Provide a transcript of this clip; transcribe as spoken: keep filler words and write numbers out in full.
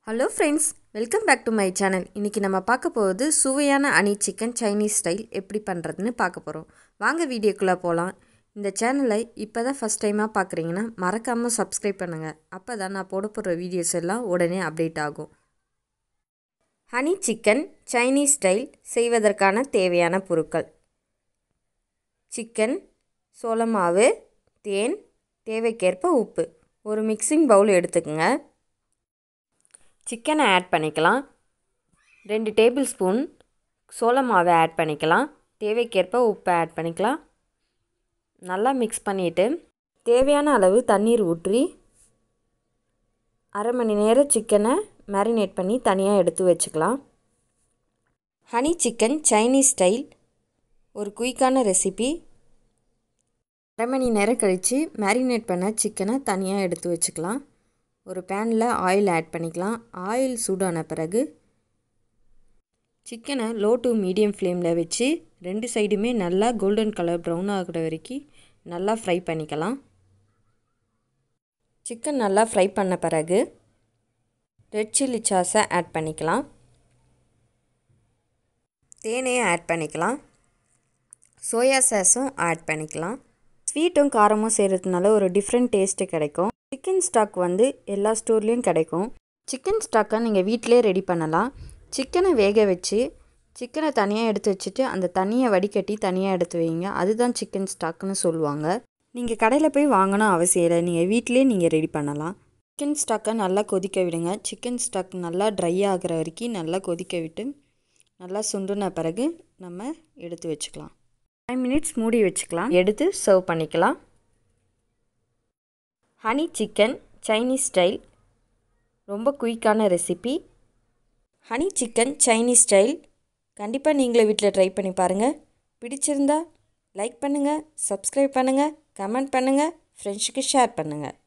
Hello friends, welcome back to my channel. இன்றைக்கி நம்ம பார்க்க போகிறது சுவையான ஹனி சிக்கன் சைனீஸ் ஸ்டைல் எப்படி பண்ணுறதுன்னு பார்க்க போகிறோம். வாங்க வீடியோக்குள்ளே போகலாம். இந்த சேனலை இப்போ தான் ஃபஸ்ட் டைமாக பார்க்குறீங்கன்னா மறக்காமல் சப்ஸ்கிரைப் பண்ணுங்கள். அப்போ தான் நான் போட போகிற வீடியோஸ் எல்லாம் உடனே அப்டேட் ஆகும். ஹனி சிக்கன் சைனீஸ் ஸ்டைல் செய்வதற்கான தேவையான பொருட்கள்: சிக்கன், சோள மாவு, தேன், தேவைக்கேற்ப உப்பு. ஒரு மிக்சிங் பவுல் எடுத்துக்கோங்க. சிக்கனை ஆட் பண்ணிக்கலாம். ரெண்டு டேபிள் ஸ்பூன் சோள மாவை ஆட் பண்ணிக்கலாம். தேவைக்கேற்ப உப்பை ஆட் பண்ணிக்கலாம். நல்லா மிக்ஸ் பண்ணிவிட்டு தேவையான அளவு தண்ணீர் ஊற்றி அரை மணி நேரம் சிக்கனை மேரினேட் பண்ணி தனியாக எடுத்து வச்சுக்கலாம். ஹனி சிக்கன் சைனீஸ் ஸ்டைல் ஒரு குயிக்கான ரெசிபி. அரை மணி நேரம் கழித்து மேரினேட் பண்ண சிக்கனை தனியாக எடுத்து வச்சுக்கலாம். ஒரு பேனில் ஆயில் ஆட் பண்ணிக்கலாம். ஆயில் சூடான பிறகு சிக்கனை லோ டு மீடியம் ஃப்ளேமில் வச்சு ரெண்டு சைடுமே நல்லா கோல்டன் கலர் ப்ரௌன் ஆகிற வரைக்கும் நல்லா ஃப்ரை பண்ணிக்கலாம். சிக்கன் நல்லா ஃப்ரை பண்ண பிறகு ரெட் சில்லி சாஸை ஆட் பண்ணிக்கலாம். தேனையும் ஆட் பண்ணிக்கலாம். சோயா சாஸும் ஆட் பண்ணிக்கலாம். ஸ்வீட்டும் காரமும் செய்கிறதுனால ஒரு டிஃப்ரெண்ட் டேஸ்ட்டு கிடைக்கும். சிக்கன் ஸ்டாக் வந்து எல்லா ஸ்டோர்லேயும் கிடைக்கும். சிக்கன் ஸ்டாக்கை நீங்கள் வீட்டிலே ரெடி பண்ணலாம். சிக்கனை வேக வச்சு சிக்கனை தனியாக எடுத்து வச்சுட்டு அந்த தண்ணியை வடிகட்டி தனியாக எடுத்து வைங்க. அதுதான் சிக்கன் ஸ்டாக்குன்னு சொல்லுவாங்க. நீங்கள் கடையில் போய் வாங்கணும் அவசியம் இல்லை. நீங்கள் வீட்டிலே நீங்கள் ரெடி பண்ணலாம். சிக்கன் ஸ்டாக்கை நல்லா கொதிக்க விடுங்க. சிக்கன் ஸ்டாக் நல்லா ட்ரை ஆகிற வரைக்கும் நல்லா கொதிக்க விட்டு நல்லா சுண்டுன பிறகு நம்ம எடுத்து வச்சுக்கலாம். ஃபைவ் மினிட்ஸ் மூடி வச்சுக்கலாம். எடுத்து சர்வ் பண்ணிக்கலாம். ஹனி சிக்கன் சைனீஸ் ஸ்டைல் ரொம்ப குயிக்கான recipe. Honey chicken Chinese style கண்டிப்பாக நீங்களே வீட்டில் ட்ரை பண்ணி பாருங்கள். பிடிச்சிருந்தா லைக் பண்ணுங்கள், சப்ஸ்கிரைப் பண்ணுங்கள், கமெண்ட் பண்ணுங்கள், ஃப்ரெண்ட்ஸுக்கு ஷேர் பண்ணுங்கள்.